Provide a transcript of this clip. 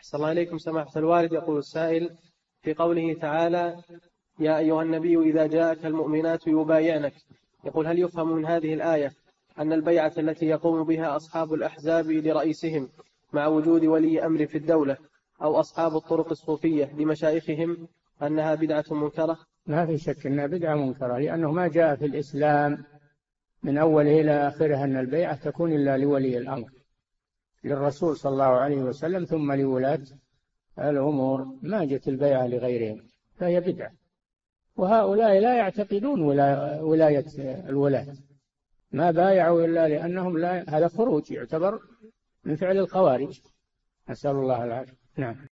أحسن الله إليكم سماحة الوالد. يقول السائل في قوله تعالى: يا أيها النبي إذا جاءك المؤمنات يبايعنك، يقول: هل يفهم من هذه الآية أن البيعة التي يقوم بها أصحاب الأحزاب لرئيسهم مع وجود ولي أمر في الدولة أو أصحاب الطرق الصوفية لمشايخهم أنها بدعة منكرة؟ ما في شك أنها بدعة منكرة، لأنه ما جاء في الإسلام من أوله إلى آخره أن البيعة تكون إلا لولي الأمر، للرسول صلى الله عليه وسلم ثم لولاة الأمور، ما جت البيعة لغيرهم، فهي بدعة. وهؤلاء لا يعتقدون ولاية الولاة، ما بايعوا إلا لأنهم هذا خروج، يعتبر من فعل الخوارج، نسأل الله العافية. نعم.